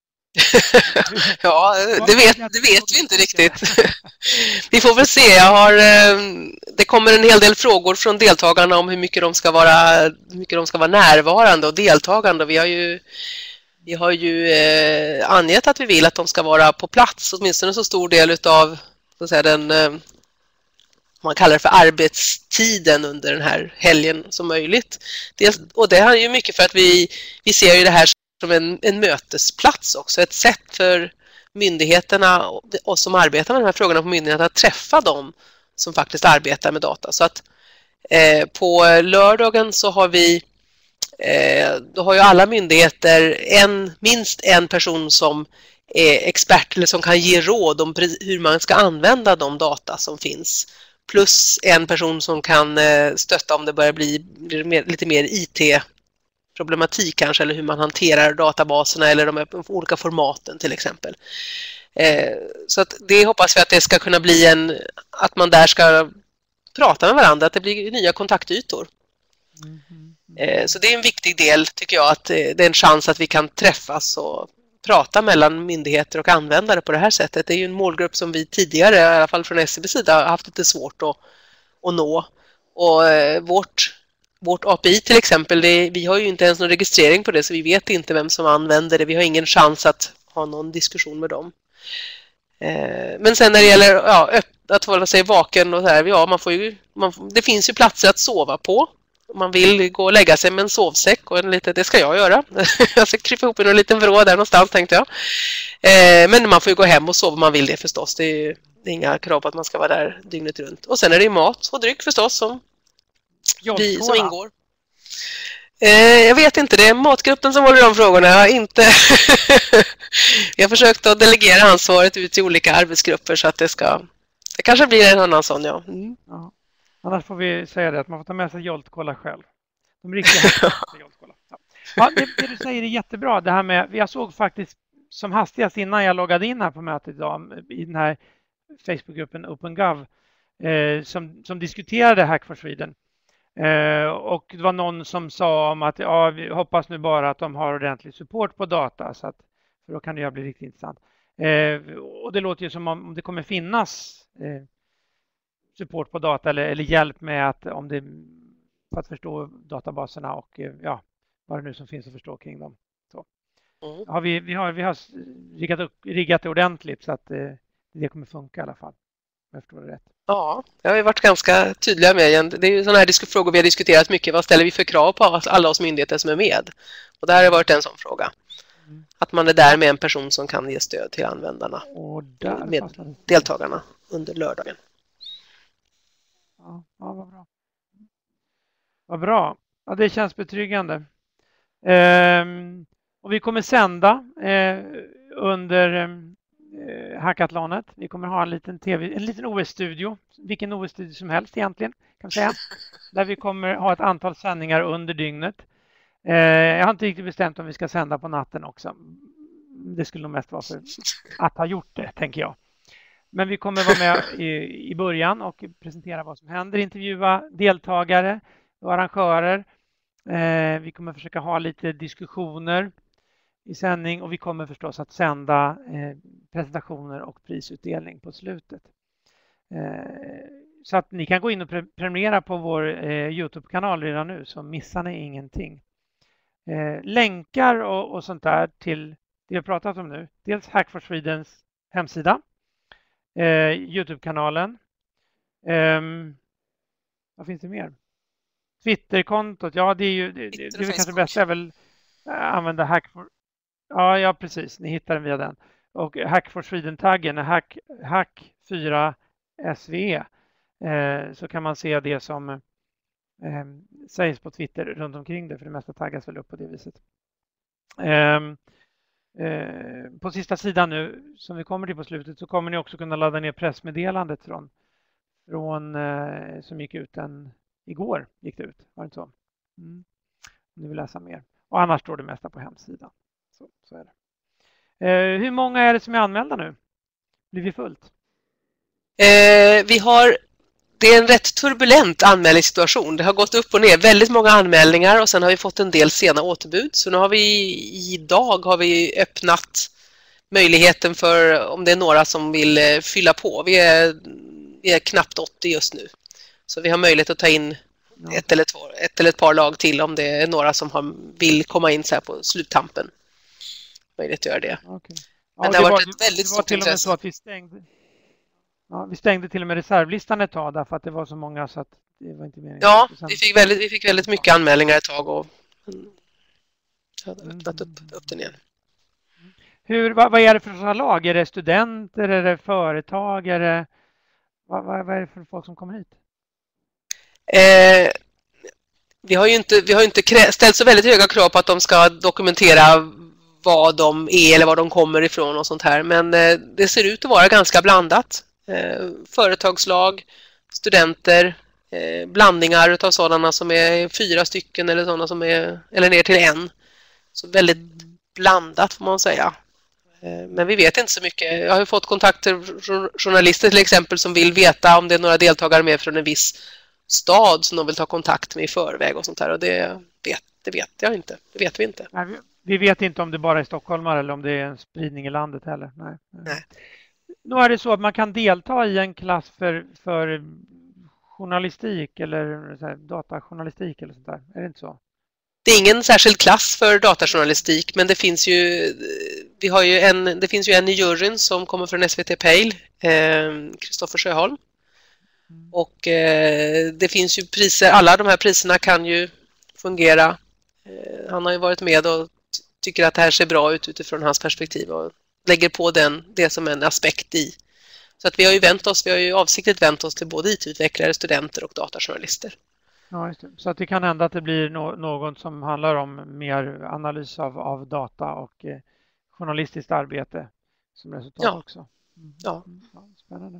Ja, det vet vi inte riktigt. Vi får väl se. Det kommer en hel del frågor från deltagarna om hur mycket de ska vara närvarande och deltagande. Vi har ju angett att vi vill att de ska vara på plats, åtminstone så stor del av så att säga, den man kallar det för arbetstiden under den här helgen som möjligt. Och det är ju mycket för att vi ser ju det här som en mötesplats också, ett sätt för myndigheterna och som arbetar med de här frågorna på myndigheterna att träffa dem som faktiskt arbetar med data. Så att på lördagen så har då har ju alla myndigheter minst en person som är expert eller som kan ge råd om hur man ska använda de data som finns. Plus en person som kan stötta om det börjar bli lite mer IT-problematik kanske, eller hur man hanterar databaserna eller de olika formaten till exempel. Så att det hoppas vi att det ska kunna bli att man där ska prata med varandra, att det blir nya kontaktytor. Så det är en viktig del tycker jag, att det är en chans att vi kan träffas och prata mellan myndigheter och användare på det här sättet. Det är ju en målgrupp som vi tidigare, i alla fall från SCB:s sida, har haft lite svårt att nå. Och vårt API till exempel, vi har ju inte ens någon registrering på det, så vi vet inte vem som använder det. Vi har ingen chans att ha någon diskussion med dem. Men sen när det gäller att hålla sig vaken och så här, det finns ju platser att sova på. Om man vill gå och lägga sig med en sovsäck och det ska jag göra. Jag ska krypa ihop i en liten vrå där någonstans, tänkte jag. Men man får ju gå hem och sova om man vill det förstås. Det är inga krav på att man ska vara där dygnet runt. Och sen är det ju mat och dryck förstås som ingår. Jag vet inte, det är matgruppen som håller de frågorna. Jag har försökt att delegera ansvaret ut till olika arbetsgrupper så att det kanske blir en annan sån, ja. Ja. Annars får vi säga det att man får ta med sig Jolt-Cola själv. De riktiga Jolt-Cola. Ja, det du säger är jättebra. Det här med, jag såg faktiskt som hastigast innan jag loggade in här på mötet idag i den här Facebookgruppen OpenGov som diskuterade Hack for Sweden. Och det var någon som sa om att vi hoppas nu bara att de har ordentlig support på data, för då kan det ju bli riktigt intressant. Och det låter ju som om det kommer finnas support på data eller hjälp med för att förstå databaserna och vad det nu som finns att förstå kring dem. Så. Vi har riggat det ordentligt så att det kommer funka i alla fall. Jag förstår det rätt. Ja, det har vi varit ganska tydliga med. Det är ju sådana här frågor vi har diskuterat mycket. Vad ställer vi för krav på alla oss myndigheter som är med? Och det här har varit en sån fråga. Att man är där med en person som kan ge stöd till användarna och med deltagarna under lördagen. Ja, vad bra. Vad bra. Ja, det känns betryggande. Och vi kommer sända under hackatlonet. Vi kommer ha en liten OS-studio. Vilken OS-studio som helst egentligen, kan man säga. Där vi kommer ha ett antal sändningar under dygnet. Jag har inte riktigt bestämt om vi ska sända på natten också. Det skulle nog mest vara för att ha gjort det, tänker jag. Men vi kommer vara med i början och presentera vad som händer, intervjua deltagare och arrangörer. Vi kommer försöka ha lite diskussioner i sändning och vi kommer förstås att sända presentationer och prisutdelning på slutet. Så att ni kan gå in och prenumerera på vår YouTube-kanal redan nu, så missar ni ingenting. Länkar och sånt där till det vi har pratat om nu. Dels Hack for Swedens hemsida, YouTube-kanalen. Vad finns det mer? Twitter-kontot. Ja, det är ju det är kanske bäst är väl använda Hack for. Ja, precis. Ni hittar den via den. Och Hack for Sweden-taggen är hack 4 SVE. Så kan man se det som sägs på Twitter runt omkring det, för det mesta taggas väl upp på det viset. På sista sidan nu som vi kommer till på slutet så kommer ni också kunna ladda ner pressmeddelandet från som gick ut igår gick det ut, var det inte så? Om ni vill läsa mer. Och annars står det mesta på hemsidan. Så är det. Hur många är det som är anmälda nu? Blir vi fullt? det är en rätt turbulent anmälningssituation. Det har gått upp och ner, väldigt många anmälningar och sen har vi fått en del sena återbud. Så nu har idag har vi öppnat möjligheten för om det är några som vill fylla på. Vi är knappt 80 just nu. Så vi har möjlighet att ta in ett eller ett par lag till om det är några som vill komma in så här på sluttampen. Möjlighet att göra det. Okay. Men det har varit ett väldigt stort intresse. Det var till och med så att vi stängde till och med reservlistan ett tag därför att det var så många så att det var inte meningen. Ja, vi fick väldigt mycket anmälningar ett tag och öppnat upp den igen. Vad är det för sådana lag? Är det studenter? Är det företag? Vad är det för folk som kommer hit? Vi har ju inte ställt så väldigt höga krav på att de ska dokumentera vad de är eller var de kommer ifrån och sånt här. Men det ser ut att vara ganska blandat. Företagslag, studenter, blandningar av sådana som är 4 stycken eller sådana som är eller ner till 1. Så väldigt blandat får man säga. Men vi vet inte så mycket. Jag har fått kontakter från journalister till exempel som vill veta om det är några deltagare med från en viss stad som de vill ta kontakt med i förväg och sånt här. Och det vet jag inte. Det vet vi inte. Nej, vi vet inte om det bara är stockholmare eller om det är en spridning i landet heller. Nej. Nu är det så att man kan delta i en klass för journalistik eller så här, datajournalistik eller sånt där. Är det inte så? Det är ingen särskild klass för datajournalistik, men det finns ju en i juryn som kommer från SVT Pejl, Kristoffer Sjöholm. Och det finns ju priser, alla de här priserna kan ju fungera. Han har ju varit med och tycker att det här ser bra ut utifrån hans perspektiv och lägger på det som en aspekt i. Så att vi har ju avsiktligt vänt oss till både IT-utvecklare, studenter och datajournalister. Ja, just det. Så att det kan hända att det blir något som handlar om mer analys av data och journalistiskt arbete som resultat också. Ja. Spännande.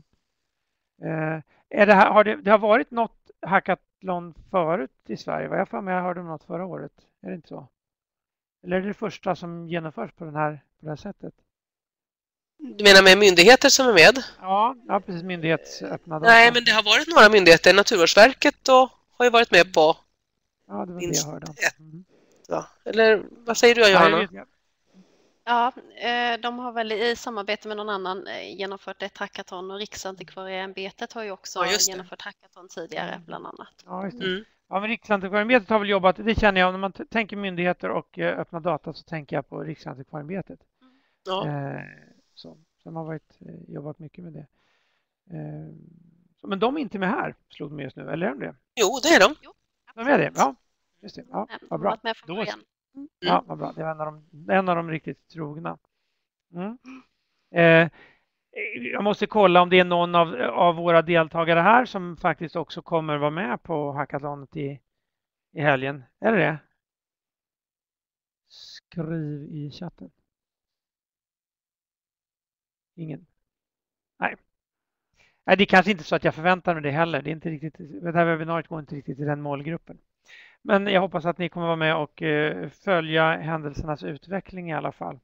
Det har varit något hackathon förut i Sverige? Vad jag för mig hörde om något förra året. Är det inte så? Eller är det första som genomförs på det här sättet? Du menar med myndigheter som är med? Ja precis. Myndighetsöppna data. Nej, men det har varit några myndigheter. Naturvårdsverket har ju varit med på. Ja, det var det jag hörde. Ja. Eller vad säger du, Johanna? Ja, de har väl i samarbete med någon annan genomfört ett hackathon och Riksantikvarieämbetet har ju också genomfört hackathon tidigare bland annat. Ja, just det. Ja, men Riksantikvarieämbetet har väl jobbat, det känner jag, när man tänker myndigheter och öppna data så tänker jag på Riksantikvarieämbetet. Ja. Så de har jobbat mycket med det. Men de är inte med här, slog de med just nu, eller är de det? Jo, det är de. De är det, ja. Just det, ja, vad bra. Ja, vad bra. Det är en av de riktigt trogna. Jag måste kolla om det är någon av våra deltagare här som faktiskt också kommer vara med på hackathonet i helgen. Är det? Skriv i chatten. Ingen. Nej. Nej, det är kanske inte så att jag förväntar mig det heller. Det är inte riktigt, det här webbinariet går inte riktigt i den målgruppen. Men jag hoppas att ni kommer vara med och följa händelsernas utveckling i alla fall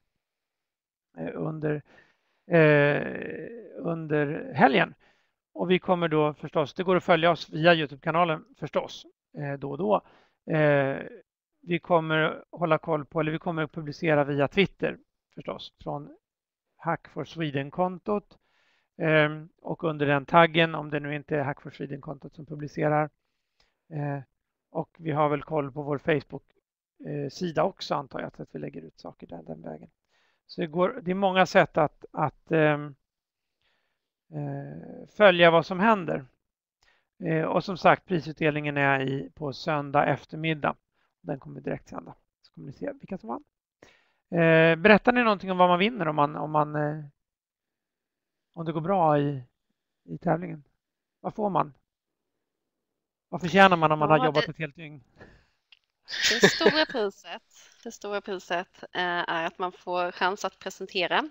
under helgen. Och vi kommer då förstås, det går att följa oss via YouTube-kanalen förstås då och då. Vi kommer hålla koll på, eller vi kommer att publicera via Twitter förstås från Hack for Sweden-kontot och under den taggen, om det nu inte är Hack for Sweden-kontot som publicerar. Och vi har väl koll på vår Facebook-sida också, antar jag, att vi lägger ut saker den vägen. Så det är många sätt att följa vad som händer. Och som sagt, prisutdelningen är på söndag eftermiddag. Den kommer direkt sända. Så kommer ni se vilka som vann. Berättar ni någonting om vad man vinner om det går bra i tävlingen? Vad får man? Vad förtjänar man om man har jobbat ett helt dygn? Det stora priset är att man får chans att presentera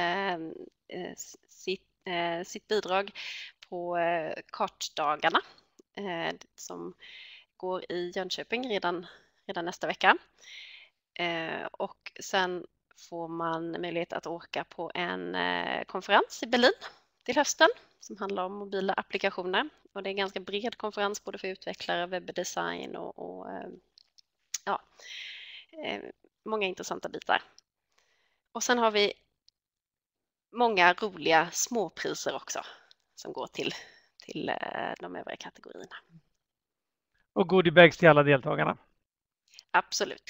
sitt bidrag på kartdagarna som går i Jönköping redan nästa vecka. Och sen får man möjlighet att åka på en konferens i Berlin till hösten som handlar om mobila applikationer. Och det är en ganska bred konferens både för utvecklare, webbdesign och många intressanta bitar. Och sen har vi många roliga småpriser också som går till de övriga kategorierna. Och goodiebags till alla deltagarna. Absolut.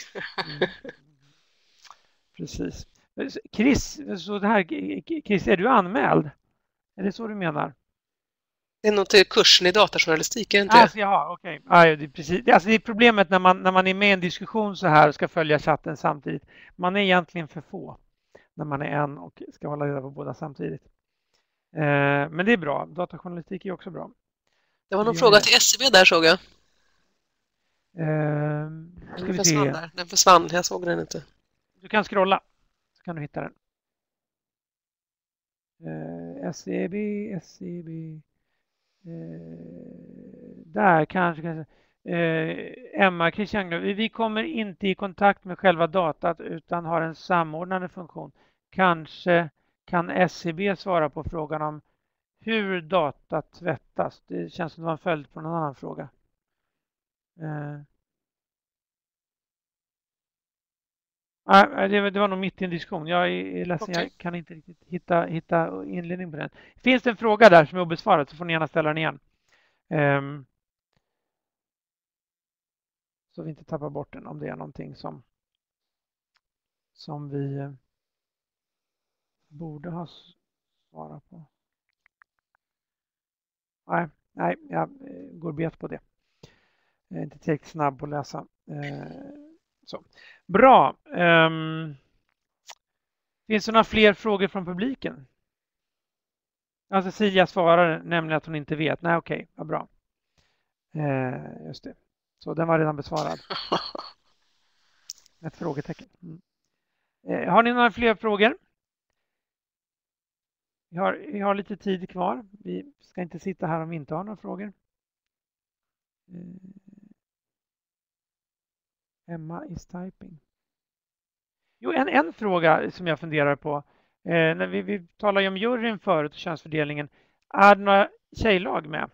Precis. Chris, Chris, är du anmäld? Är det så du menar? Det är nog till kursen i datajournalistik, är det inte? Alltså, jaha, okej. Ja, det är precis. Alltså, det är problemet när man är med i en diskussion så här och ska följa chatten samtidigt. Man är egentligen för få när man är en och ska hålla reda på båda samtidigt. Men det är bra. Datajournalistik är också bra. Det var någon fråga till SCB där, såg jag. Den försvann, jag såg den inte. Du kan scrolla så kan du hitta den. SCB. Där kanske. Emma Christian, vi kommer inte i kontakt med själva datat utan har en samordnande funktion. Kanske kan SCB svara på frågan om hur data tvättas. Det känns som det var en följd på någon annan fråga. Det var nog mitt i en diskussion. Jag är ledsen, okay. Jag kan inte riktigt hitta inledning på den. Finns det en fråga där som är obesvarad så får ni gärna ställa den igen. Så vi inte tappar bort den om det är någonting som vi borde ha svarat på. Nej, jag går bet på det. Jag är inte tillräckligt snabb på att läsa. Så. Bra. Finns det några fler frågor från publiken? Ja, Cecilia svarar nämligen att hon inte vet. Nej, okej. Vad bra. Just det. Så den var redan besvarad. Ett frågetecken. Har ni några fler frågor? Vi har lite tid kvar. Vi ska inte sitta här om vi inte har några frågor. Emma is typing. Jo, en fråga som jag funderar på. När vi talar ju om juryn förut och könsfördelningen. Är det några tjejlag med?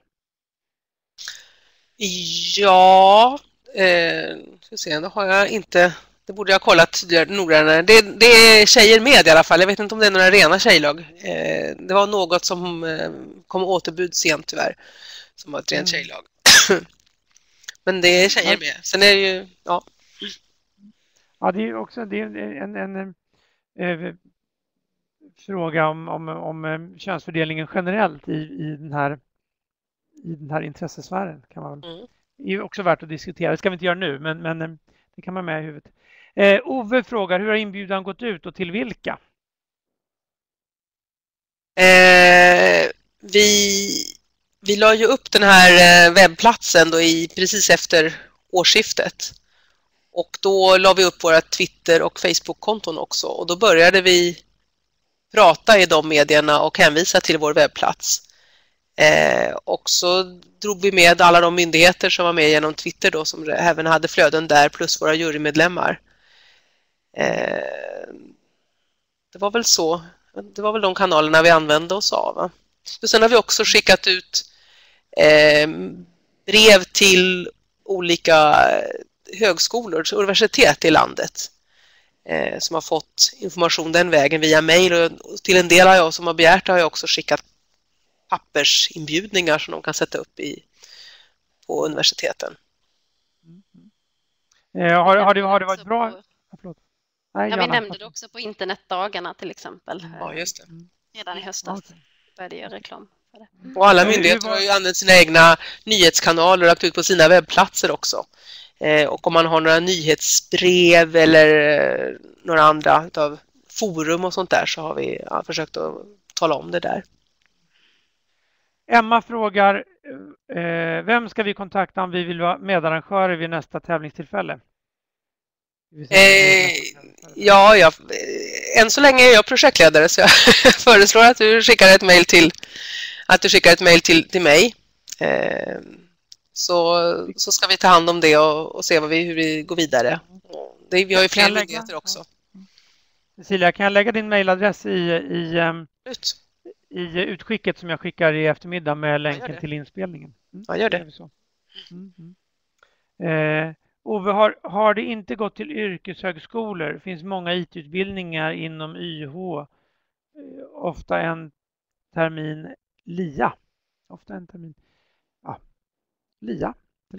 Ja, ska se, då har jag inte. Det borde jag ha kollat noggrannare. Det är tjejer med i alla fall. Jag vet inte om det är några rena tjejlag. Det var något som kom återbud sent tyvärr. Som var ett rent tjejlag. Men det är tjejer med. Sen är det ju, ja. Ja, det är också en fråga om könsfördelningen generellt i den här intressesfären kan man väl. Det är ju också värt att diskutera. Det ska vi inte göra nu, men det kan man med i huvudet. Ove frågar, hur har inbjudan gått ut och till vilka? Vi la ju upp den här webbplatsen då precis efter årsskiftet. Och då la vi upp våra Twitter- och Facebook-konton också. Och då började vi prata i de medierna och hänvisa till vår webbplats. Och så drog vi med alla de myndigheter som var med genom Twitter då, som även hade flöden där, plus våra jurymedlemmar. Det var väl så. Det var väl de kanalerna vi använde oss av. Va? Och sen har vi också skickat ut brev till olika högskolor och universitet i landet som har fått information den vägen via mejl. Och till en del av jag som har begärt har jag också skickat pappersinbjudningar som de kan sätta upp på universiteten. Har det varit bra? Vi nämnde det också på internetdagarna till exempel. Ja, just det. Redan i höstas började göra reklam för det. Och alla myndigheter har ju använt sina egna nyhetskanaler och lagt ut på sina webbplatser också. Och om man har några nyhetsbrev eller några andra av forum och sånt där så har vi försökt att tala om det där. Emma frågar, vem ska vi kontakta om vi vill vara medarrangörer vid nästa tävlingstillfälle? Än så länge är jag projektledare så jag föreslår att du skickar ett mejl till mig. Så ska vi ta hand om det och se hur vi går vidare. Vi har ju fler myndigheter också. Cecilia, kan jag lägga din mejladress i utskicket som jag skickar i eftermiddag med länken det. till inspelningen. Ja, gör det. Så. Ove, har det inte gått till yrkeshögskolor? Finns många IT-utbildningar inom YH. Ofta en termin LIA. Ofta en termin. Ja, LIA.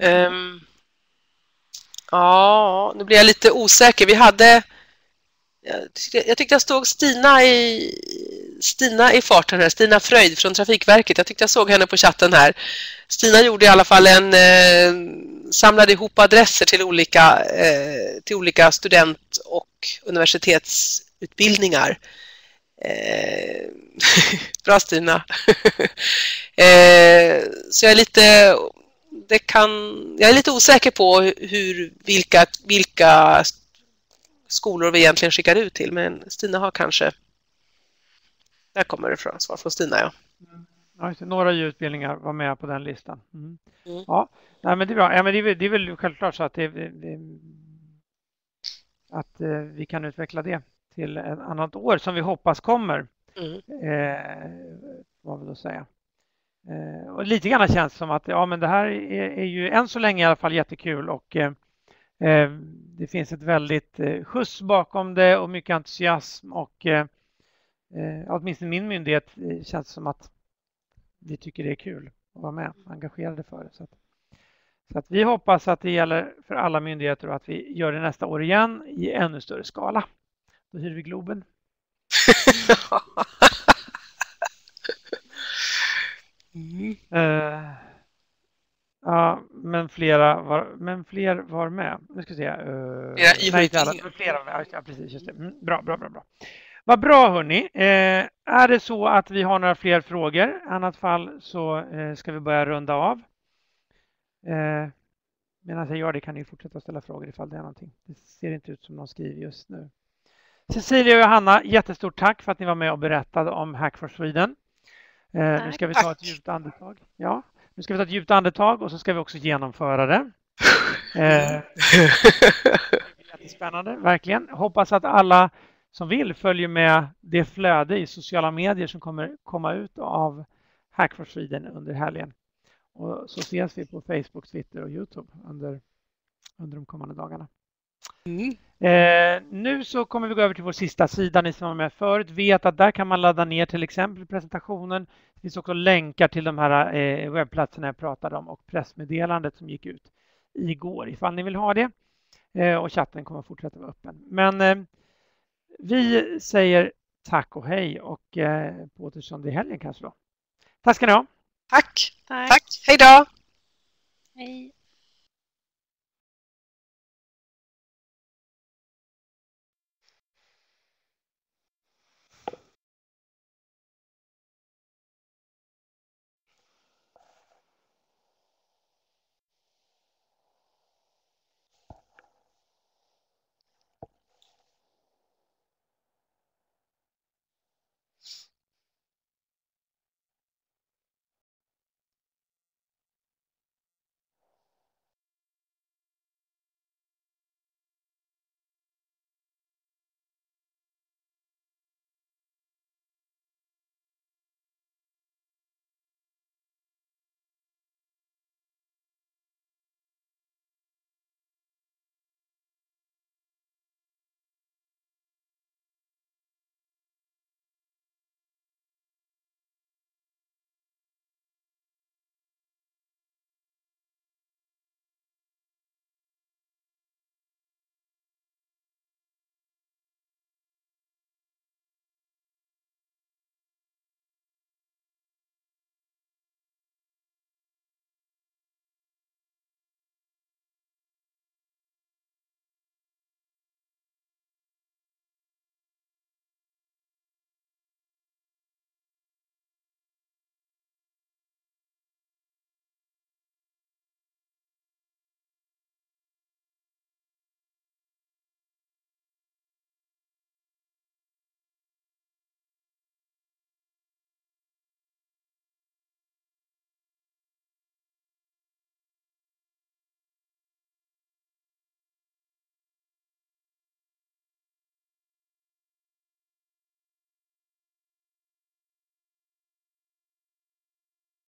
Ja, nu blir jag lite osäker. Vi hade... Jag tyckte jag såg Stina i farten här. Stina Fröjd från Trafikverket. Jag tyckte jag såg henne på chatten här. Stina gjorde i alla fall samlade ihop adresser till olika student- och universitetsutbildningar. Bra Stina. Så jag är lite osäker på vilka skolor vi egentligen skickar ut till, men Stina har kanske... Där kommer det från svar från Stina, ja. Ja, just det. Några utbildningar var med på den listan. Ja, nej, men det är bra. Ja, men det är väl självklart så att att vi kan utveckla det till ett annat år som vi hoppas kommer. Vad vill jag säga? Och lite grann känns som att men det här är ju än så länge i alla fall jättekul, och det finns ett väldigt skjuts bakom det och mycket entusiasm, och åtminstone min myndighet känns som att vi tycker det är kul att vara med, engagerade för det. Så att vi hoppas att det gäller för alla myndigheter och att vi gör det nästa år igen i ännu större skala. Då hyr vi Globen. Ja, men fler var med. Nu ska vi se. Flera var med. Ja, precis, just det. Bra. Vad bra, hörni. Är det så att vi har några fler frågor? I annat fall så ska vi börja runda av. Medan jag gör det kan ni fortsätta ställa frågor ifall det är någonting. Det ser inte ut som någon skriver just nu. Cecilia och Johanna, jättestort tack för att ni var med och berättade om Hack for Sweden. Nu ska vi ta ett djupt andetag. Ja, nu ska vi ta ett djupt andetag och så ska vi också genomföra det. Jättespännande, verkligen. Hoppas att alla som vill följer med det flöde i sociala medier som kommer komma ut av Hack for Sweden under helgen. Och så ses vi på Facebook, Twitter och YouTube under de kommande dagarna. Nu så kommer vi gå över till vår sista sida. Ni som var med förut vet att där kan man ladda ner till exempel presentationen. Det finns också länkar till de här webbplatserna jag pratade om och pressmeddelandet som gick ut igår ifall ni vill ha det. Och chatten kommer att fortsätta vara öppen. Men vi säger tack och hej, och på återstående i helgen kanske då. Tack ska ni ha. Tack. Hej då. Hej.